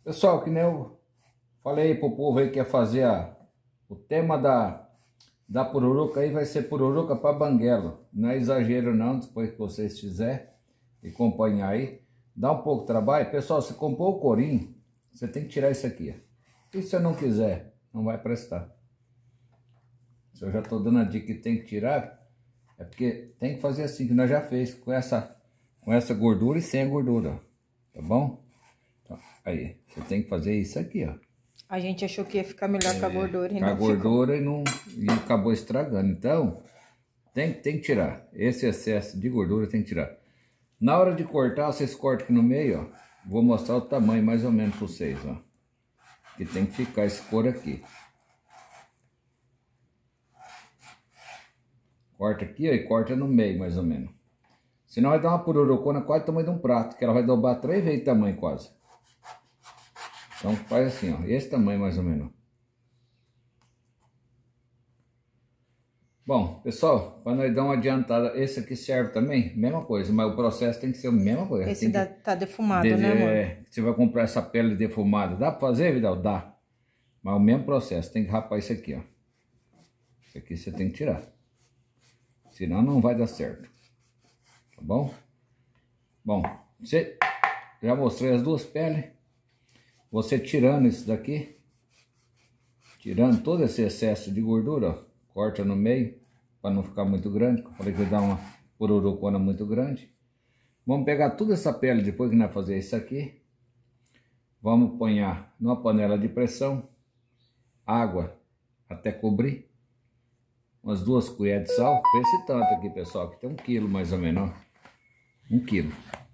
Pessoal, que nem eu falei pro povo aí que ia fazer o tema da pururuca aí, vai ser pururuca para banguelo. Não é exagero não, depois que vocês fizerem e acompanhar aí. Dá um pouco de trabalho. Pessoal, se comprou o corinho, você tem que tirar isso aqui. E se você não quiser, não vai prestar. Se eu já estou dando a dica que tem que tirar, é porque tem que fazer assim, que nós já fez, com essa gordura e sem a gordura, tá bom? Então, aí, você tem que fazer isso aqui, ó. A gente achou que ia ficar melhor com a gordura e não ficou. Com a gordura e acabou estragando. Então, tem que tirar. Esse excesso de gordura tem que tirar. Na hora de cortar, vocês cortam aqui no meio, ó. Vou mostrar o tamanho mais ou menos para vocês, ó. Que tem que ficar esse couro aqui. Corta aqui, ó, e corta no meio, mais ou menos. Senão vai dar uma pururucona quase o tamanho de um prato, que ela vai dobrar 3 vezes o tamanho quase. Então faz assim, ó, esse tamanho mais ou menos. Bom, pessoal, para nós dar uma adiantada, esse aqui serve também, mesma coisa, mas o processo tem que ser a mesma coisa. Esse tá defumado, né, amor? Você vai comprar essa pele defumada, dá para fazer, Vidal? Dá. Mas o mesmo processo, tem que rapar isso aqui, ó. Isso aqui você tem que tirar. Senão não vai dar certo. Tá bom? Bom, você já mostrei as duas peles. Você tirando isso daqui, tirando todo esse excesso de gordura, ó, corta no meio, para não ficar muito grande. Falei que vai dar uma pururucona muito grande. Vamos pegar toda essa pele depois que nós fazer isso aqui. Vamos pôr numa panela de pressão, água até cobrir. Umas 2 colheres de sal, esse tanto aqui, pessoal, que tem 1 quilo mais ou menos, ó. 1 quilo.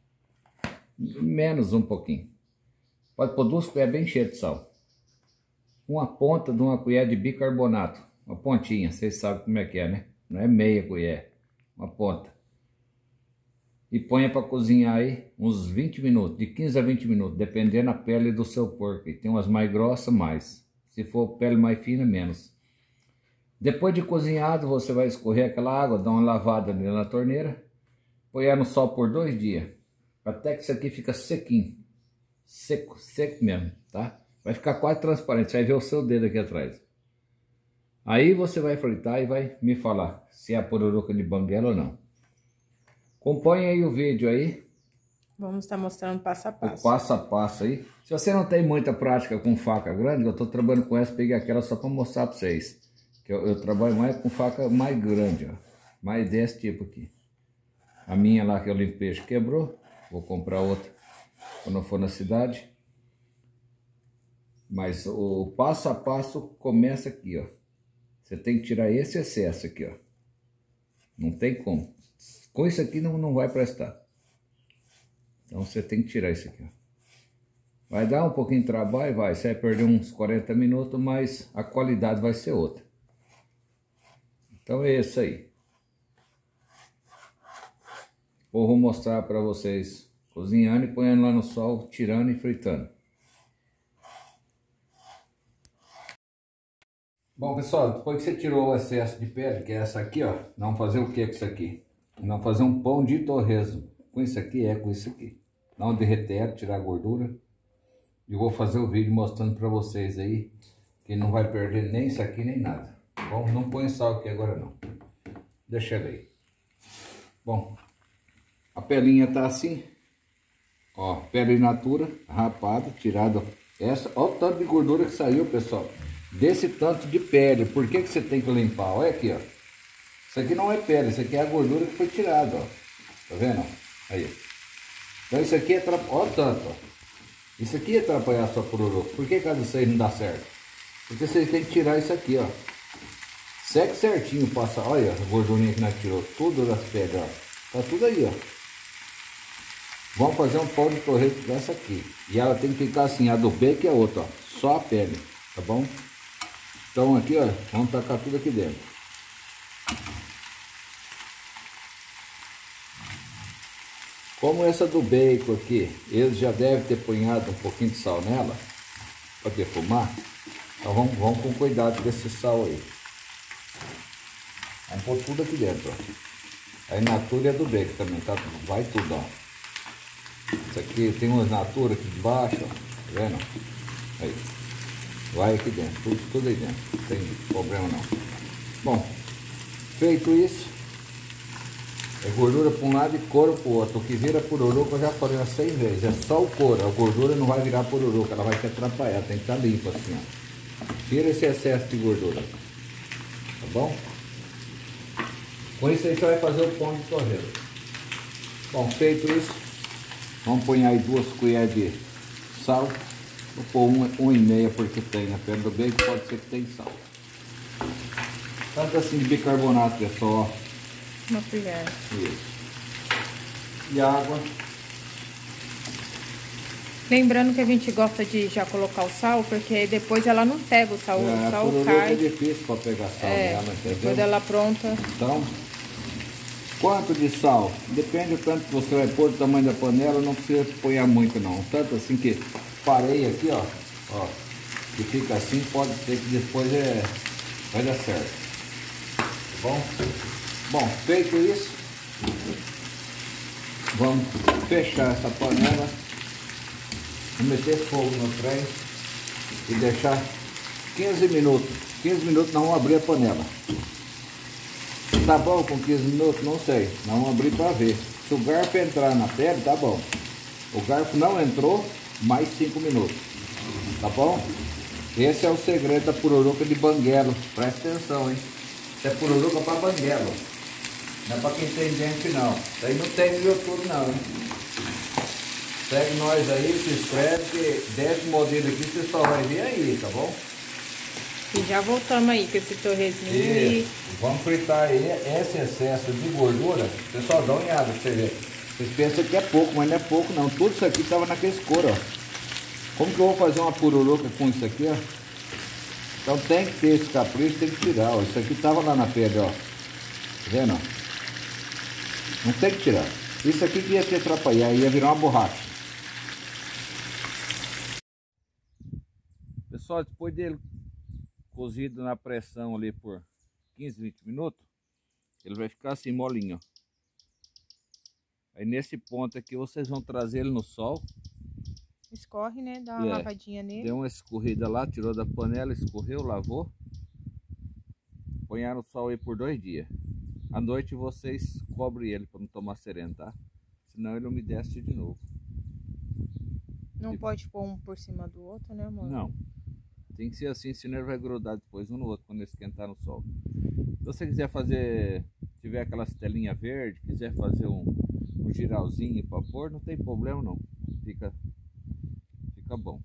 Menos um pouquinho. Pode pôr 2 colheres bem cheias de sal. Uma ponta de uma colher de bicarbonato. Uma pontinha, vocês sabem como é que é, né? Não é meia colher, uma ponta. E ponha para cozinhar aí uns 20 minutos, de 15 a 20 minutos, dependendo da pele do seu porco. E tem umas mais grossas, mais. Se for pele mais fina, menos. Depois de cozinhado, você vai escorrer aquela água, dar uma lavada ali na torneira, põe ela no sol por 2 dias, até que isso aqui fica sequinho, seco mesmo, tá? Vai ficar quase transparente, você vai ver o seu dedo aqui atrás. Aí você vai fritar e vai me falar se é a pururuca de banguela ou não. Acompanhe aí o vídeo aí. Vamos estar mostrando passo a passo. O passo a passo aí. Se você não tem muita prática com faca grande, eu tô trabalhando com essa, peguei aquela só para mostrar para vocês. Que eu trabalho mais com faca mais grande, ó. Mais desse tipo aqui. A minha lá que eu limpo peixe quebrou. Vou comprar outra quando eu for na cidade. Mas o passo a passo começa aqui, ó. Você tem que tirar esse excesso aqui, ó. Não tem como. Com isso aqui não vai prestar. Então você tem que tirar isso aqui, ó. Vai dar um pouquinho de trabalho, vai. Você vai perder uns 40 minutos, mas a qualidade vai ser outra. Então é isso aí. Vou mostrar para vocês cozinhando e ponhando lá no sol, tirando e fritando. Bom, pessoal, depois que você tirou o excesso de pele, que é essa aqui, ó, vamos fazer o que com isso aqui? Vamos fazer um pão de torresmo. Com isso aqui, com isso aqui. Não derreter, tirar a gordura. E vou fazer o vídeo mostrando para vocês aí, que não vai perder nem isso aqui, nem nada. Bom, não põe sal aqui agora não. Deixa ele aí. Bom, a pelinha tá assim. Ó, pele in natura, rapada, tirada. Essa, ó o tanto de gordura que saiu, pessoal. Desse tanto de pele. Por que você tem que limpar? Olha aqui, ó. Isso aqui não é pele, isso aqui é a gordura que foi tirada, ó. Tá vendo? Aí. Então isso aqui é ó o tanto, ó. Isso aqui é atrapalhar a sua pururuca. Por que cada isso aí não dá certo? Porque vocês têm que tirar isso aqui, ó. Seque certinho, passa, olha a gordurinha que nós tirou, tudo das pedras, ó. Tá tudo aí, ó. Vamos fazer um pão de torresmo dessa aqui. E ela tem que ficar assim, a do bacon e a outra, ó. Só a pele, tá bom? Então aqui, ó, vamos tacar tudo aqui dentro. Como essa do bacon aqui, eles já devem ter punhado um pouquinho de sal nela, para defumar. Então vamos com cuidado com esse sal aí. Vamos pôr tudo aqui dentro, ó. A in natura é do bacon também, tá? Vai tudo, ó. Isso aqui tem umas natura aqui de baixo, ó. vendo? Aí. Vai aqui dentro, tudo aí dentro. Não tem problema não. Bom, feito isso, é gordura para um lado e couro para o outro. O que vira pururuca eu já falei umas 100 vezes. É só o couro. A gordura não vai virar pururuca, ela vai te atrapalhar. Tem que estar limpa assim, ó. Tira esse excesso de gordura. Tá bom? Com isso aí você vai fazer o pão de torresmo. Bom, feito isso, vamos pôr aí 2 colheres de sal. Vou pôr 1,5 porque tem na pedra do bacon, pode ser que tem sal. Tanto assim de bicarbonato, pessoal. Uma colher. Isso. E água. Lembrando que a gente gosta de já colocar o sal, porque depois ela não pega o sal, o sal cai. É difícil para pegar sal nela, entendeu? Depois dela pronta. Então, quanto de sal? Depende do tanto que você vai pôr, do tamanho da panela, não precisa pôr muito não. Tanto assim que parei aqui, ó, que fica assim, pode ser que depois vai dar certo. Tá bom? Bom, feito isso, vamos fechar essa panela, meter fogo no trem e deixar 15 minutos. 15 minutos nós vamos abrir a panela. Tá bom com 15 minutos? Não sei. Nós vamos abrir para ver. Se o garfo entrar na pele, tá bom. O garfo não entrou, mais 5 minutos. Tá bom? Esse é o segredo da pururuca de banguelo. Presta atenção, hein? Isso é pururuca para banguelo. Não é para quem tem dente, não. Isso aí não tem no YouTube, não, hein? Segue nós aí, se inscreve, que desse modelo aqui você só vai ver aí, tá bom? E já voltamos aí com esse torresminho e... Vamos fritar aí esse excesso de gordura. Pessoal, dá uma olhada pra você ver. Vocês pensam que é pouco, mas não é pouco não. Tudo isso aqui tava naquele couro, ó. Como que eu vou fazer uma pururuca com isso aqui, ó? Então tem que ter esse capricho, tem que tirar, ó. Isso aqui tava lá na pele, ó. Tá vendo? Não tem que tirar. Isso aqui que ia te atrapalhar, ia virar uma borracha. Pessoal, depois dele cozido na pressão ali por 15, 20 minutos, ele vai ficar assim molinho, ó. Aí nesse ponto aqui vocês vão trazer ele no sol. Escorre, né? Dá uma lavadinha nele. Deu uma escorrida lá, tirou da panela, escorreu, lavou. Põe no sol aí por 2 dias. À noite vocês cobrem ele para não tomar sereno, tá? Senão ele umedece de novo. Não pode pôr um por cima do outro, né, amor? Não. Tem que ser assim, senão ele vai grudar depois um no outro quando ele esquentar no sol. Se você quiser fazer, tiver aquelas telinhas verdes, quiser fazer um giralzinho para pôr, não tem problema não. Fica bom.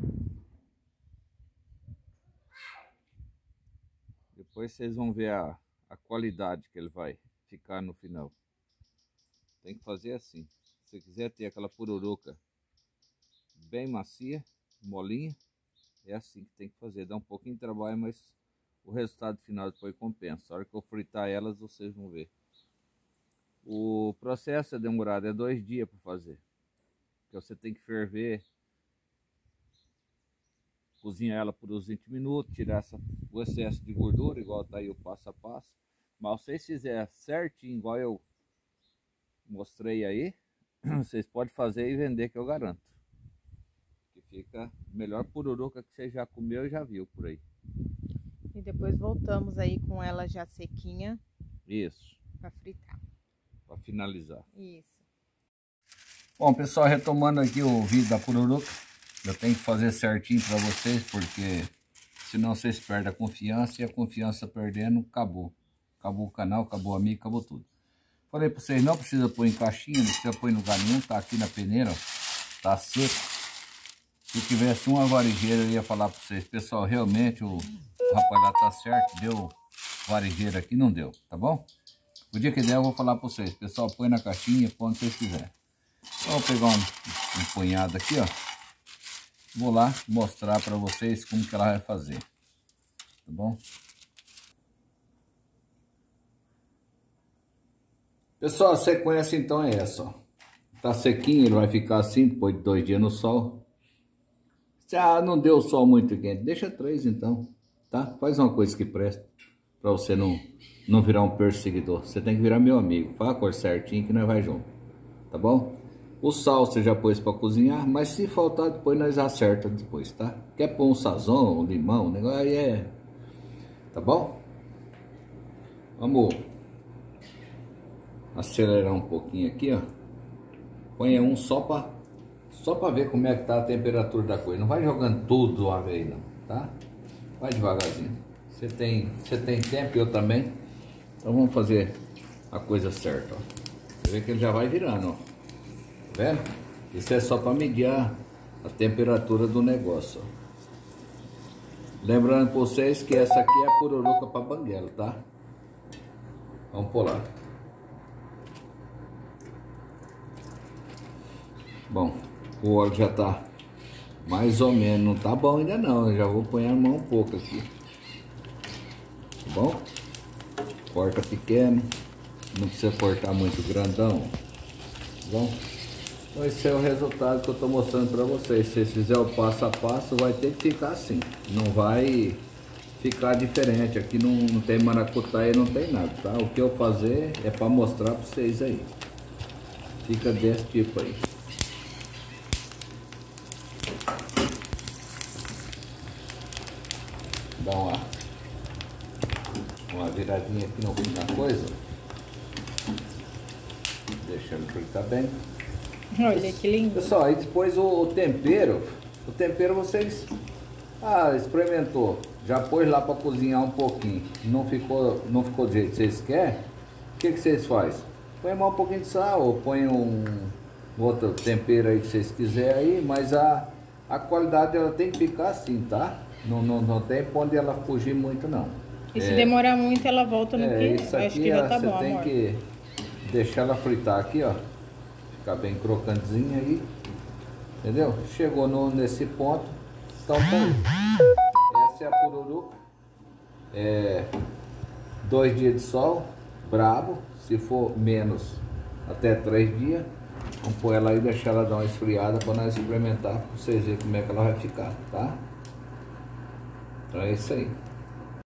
Depois vocês vão ver a qualidade que ele vai ficar no final. Tem que fazer assim. Se você quiser ter aquela pururuca bem macia, molinha, é assim que tem que fazer. Dá um pouquinho de trabalho, mas o resultado final depois compensa. A hora que eu fritar elas, vocês vão ver. O processo é demorado, é 2 dias para fazer. Porque você tem que ferver, cozinhar ela por uns 20 minutos, tirar o excesso de gordura, igual tá aí o passo a passo. Mas se vocês fizerem certinho, igual eu mostrei aí, vocês podem fazer e vender, que eu garanto. Que fica melhor pururuca que você já comeu e já viu por aí. E depois voltamos aí com ela já sequinha. Isso. Para fritar. Para finalizar. Isso. Bom, pessoal, retomando aqui o vídeo da pururuca. Eu tenho que fazer certinho para vocês, porque senão vocês perdem a confiança, e a confiança perdendo, acabou. Acabou o canal, acabou o amigo, acabou tudo. Falei para vocês, não precisa pôr em caixinha, não precisa pôr em lugar nenhum, tá aqui na peneira, ó, tá seco. Se tivesse uma varejeira, eu ia falar para vocês, pessoal, realmente o rapaz lá tá certo, deu varejeira aqui, não deu, tá bom? O dia que der eu vou falar para vocês, pessoal, põe na caixinha, põe onde vocês quiserem. Então, vou pegar um punhado aqui, ó. Vou lá mostrar para vocês como que ela vai fazer, tá bom? Pessoal, a sequência então é essa, ó. Tá sequinho, ele vai ficar assim depois de 2 dias no sol. Se não deu sol muito quente, deixa 3 então, tá? Faz uma coisa que presta, para você não virar um perseguidor. Você tem que virar meu amigo, faz a cor certinho que nós vai junto, tá bom? O sal você já pôs para cozinhar, mas se faltar depois nós acerta depois, tá? Quer pôr um sazon, um limão, o negócio aí é... Tá bom? Vamos acelerar um pouquinho aqui, ó. Põe um só para ver como é que tá a temperatura da coisa. Não vai jogando tudo de uma vez não, tá? Vai devagarzinho. Você tem tempo, eu também. Então vamos fazer a coisa certa, ó. Você vê que ele já vai virando, ó. Tá vendo? Isso é só para medir a temperatura do negócio, ó. Lembrando para vocês que essa aqui é a pururuca para banguela, tá? Vamos pular. Bom, o óleo já tá mais ou menos, não tá bom ainda não, eu já vou pôr a mão um pouco aqui. Tá bom? Corta pequeno, não precisa cortar muito grandão. Tá bom? Então esse é o resultado que eu tô mostrando para vocês. Se vocês fizerem o passo a passo, vai ter que ficar assim. Não vai ficar diferente. Aqui não tem maracutaia, não tem nada, tá? O que eu fazer é para mostrar para vocês aí. Fica desse tipo aí. Dá uma viradinha aqui no fim da coisa. Deixa ele fritar bem. Olha que lindo. Pessoal, aí depois o tempero vocês experimentou, já pôs lá para cozinhar um pouquinho, não ficou do jeito que vocês querem, o que vocês fazem? Põe mais um pouquinho de sal, ou põe um outro tempero aí que vocês quiserem aí, mas a qualidade ela tem que ficar assim, tá? Não tem pra onde ela fugir muito não. E se demorar muito ela volta no que? Isso aqui, acho que já tá você bom, tem amor. que deixar ela fritar aqui, ó. Ficar bem crocantezinha aí. Entendeu? Chegou nesse ponto. Então, essa é a pururuca. 2 dias de sol, brabo. Se for menos, até 3 dias. Vamos pôr ela aí e deixar ela dar uma esfriada para nós experimentar. Pra vocês verem como é que ela vai ficar, tá? Então é isso aí.